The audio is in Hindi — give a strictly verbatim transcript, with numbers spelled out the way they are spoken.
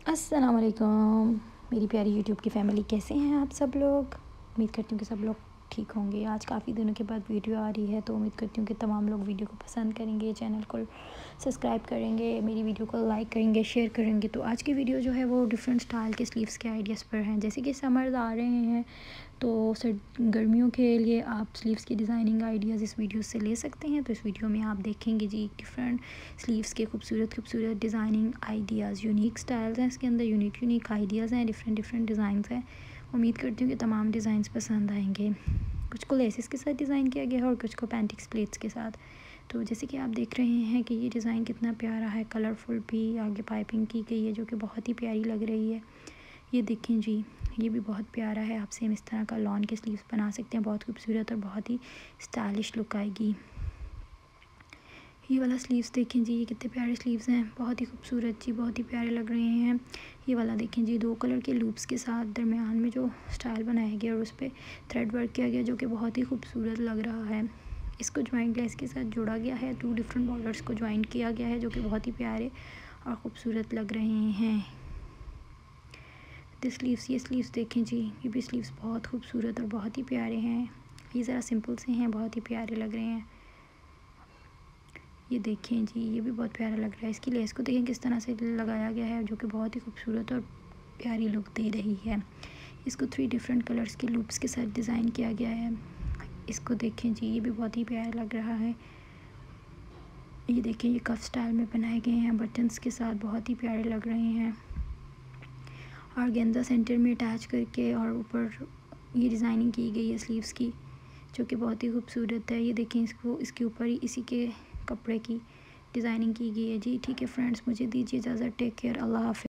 अस्सलाम वालेकुम मेरी प्यारी यूट्यूब की फ़ैमिली, कैसे हैं आप सब लोग। उम्मीद करती हूँ कि सब लोग ठीक होंगे। आज काफ़ी दिनों के बाद वीडियो आ रही है, तो उम्मीद करती हूँ कि तमाम लोग वीडियो को पसंद करेंगे, चैनल को सब्सक्राइब करेंगे, मेरी वीडियो को लाइक करेंगे, शेयर करेंगे। तो आज की वीडियो जो है वो डिफरेंट स्टाइल के स्लीव्स के आइडियाज़ पर हैं। जैसे कि समर्स आ रहे हैं, तो सर गर्मियों के लिए आप स्लीव्स की डिज़ाइनिंग आइडियाज़ इस वीडियो से ले सकते हैं। तो इस वीडियो में आप देखेंगे जी डिफरेंट स्लीव्स के खूबसूरत खूबसूरत डिज़ाइनिंग आइडियाज़, यूनिक स्टाइल्स हैं इसके अंदर, यूनिक यूनिक आइडियाज़ हैं, डिफरेंट डिफरेंट डिज़ाइंस हैं। उम्मीद करती हूँ कि तमाम डिज़ाइंस पसंद आएंगे। कुछ को लेसेस के साथ डिज़ाइन किया गया है और कुछ को पेंटिक्स प्लेट्स के साथ। तो जैसे कि आप देख रहे हैं कि ये डिज़ाइन कितना प्यारा है, कलरफुल भी आगे पाइपिंग की गई है जो कि बहुत ही प्यारी लग रही है। ये देखें जी, ये भी बहुत प्यारा है। आप सेम इस तरह का लॉन के स्लीव्स बना सकते हैं, बहुत खूबसूरत और बहुत ही स्टाइलिश लुक आएगी। ये वाला स्लीव्स देखें जी, ये कितने प्यारे स्लीव्स हैं, बहुत ही खूबसूरत जी, बहुत ही प्यारे लग रहे हैं। ये वाला देखें जी, दो कलर के लूप्स के साथ दरमियान में जो स्टाइल बनाया गया और उस पर थ्रेड वर्क किया गया जो कि बहुत ही खूबसूरत लग रहा है। इसको ज्वाइंट लेस के साथ जोड़ा गया है, टू डिफरेंट बॉर्डर्स को ज्वाइंट किया गया है जो कि बहुत ही प्यारे और ख़ूबसूरत लग रहे हैं। द स्लीव्स, ये स्लीव्स देखें जी, ये भी स्लीव्स बहुत खूबसूरत और बहुत ही प्यारे हैं। ये ज़रा सिंपल से हैं, बहुत ही प्यारे लग रहे हैं। ये देखें जी, ये भी बहुत प्यारा लग रहा है। इसकी लेस को देखें किस तरह से लगाया गया है जो कि बहुत ही खूबसूरत और प्यारी लुक दे रही है। इसको थ्री डिफरेंट कलर्स के लूप्स के साथ डिज़ाइन किया गया है। इसको देखें जी, ये भी बहुत ही प्यारा लग रहा है। ये देखें, ये कफ स्टाइल में बनाए गए हैं बटन्स के साथ, बहुत ही प्यारे लग रहे हैं। और गेंदा सेंटर में अटैच करके और ऊपर ये डिज़ाइनिंग की गई है स्लीव्स की जो कि बहुत ही खूबसूरत है। ये देखें, इसको इसके ऊपर ही इसी के कपड़े की डिज़ाइनिंग की गई है जी। ठीक है फ्रेंड्स, मुझे दीजिए इजाज़त। टेक केयर, अल्लाह हाफ़िज़।